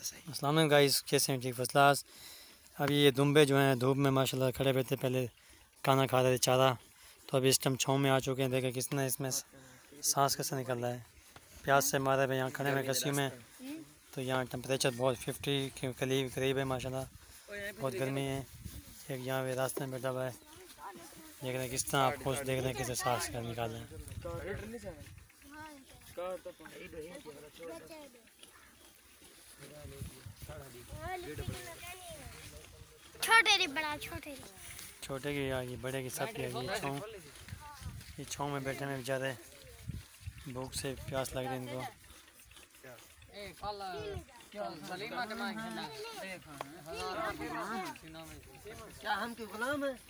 तो सही। अस्सलाम वालेकुम गाइस, कैसे हैं? ठीक फसलास। अभी ये दुम्बे जो हैं धूप में माशाल्लाह खड़े हुए थे, पहले खाना खा रहे थे चारा, तो अभी इस टाइम छाँव में आ चुके हैं। देखें कितना इसमें सांस कैसे निकल रहा है, प्यास से मारे हुए यहाँ खड़े हुए कस्यू में। तो यहाँ टेम्परेचर बहुत 50 के करीब है माशाल्लाह, बहुत गर्मी है। एक यहाँ पे रास्ते में बैठा हुआ है, देख रहे हैं किस तरह, आप खुश देख रहे हैं कैसे सांस कर निकाल रहे हैं। छोटे की या ये बड़े की सब की ये छाँव में बैठे हैं बेचारे, भूख से प्यास लग रही है इनको। क्या हम के गुलाम है?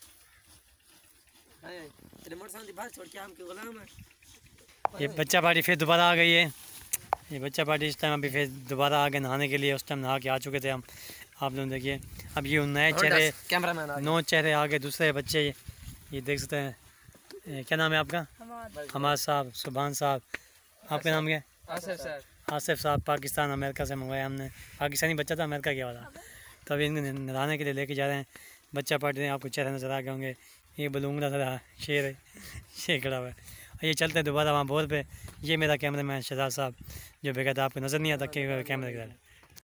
छोड़ के हम के गुलाम है। ये बच्चा पार्टी फिर दोबारा आ गई है। ये बच्चा पार्टी इस टाइम अभी फिर दोबारा आ गए नहाने के लिए। उस टाइम नहा के आ चुके थे हम, आप लोग देखिए। अब ये नए चेहरे, 9 चेहरे आ गए, दूसरे बच्चे ये देख सकते हैं। क्या नाम है आपका? हमाद साहब, सुभान साहब। आपका नाम क्या है? आसिफ साहब। पाकिस्तान अमेरिका से मंगवाया हमने, पाकिस्तानी बच्चा था, अमेरिका गया वाला। तो अभी इनको नहलाने के लिए लेके जा रहे हैं। बच्चा पार्टी आपको चेहरे नजर आ गए होंगे। ये बलूंगड़ा सा शेर है, शेर खड़ा हुआ है। ये चलते हैं दोबारा वहाँ बोर पे। ये मेरा कैमरा मैन शहजाद साहब, जो बेगैर आपको नज़र नहीं आता कैमरे के